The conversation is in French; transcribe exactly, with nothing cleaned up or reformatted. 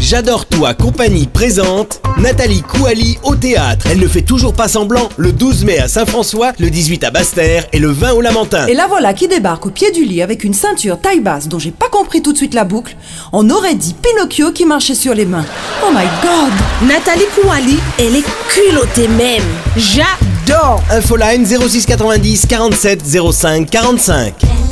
J'adore toi compagnie présente Nathalie Kouali au théâtre. Elle ne fait toujours pas semblant. Le douze mai à Saint-François, le dix-huit à Basse-Terre et le vingt au Lamentin. Et la voilà qui débarque au pied du lit avec une ceinture taille basse dont j'ai pas compris tout de suite la boucle. On aurait dit Pinocchio qui marchait sur les mains. Oh my god! Nathalie Kouali, elle est culottée même. J'adore. Infoline zéro six quatre-vingt-dix quarante-sept zéro cinq quarante-cinq.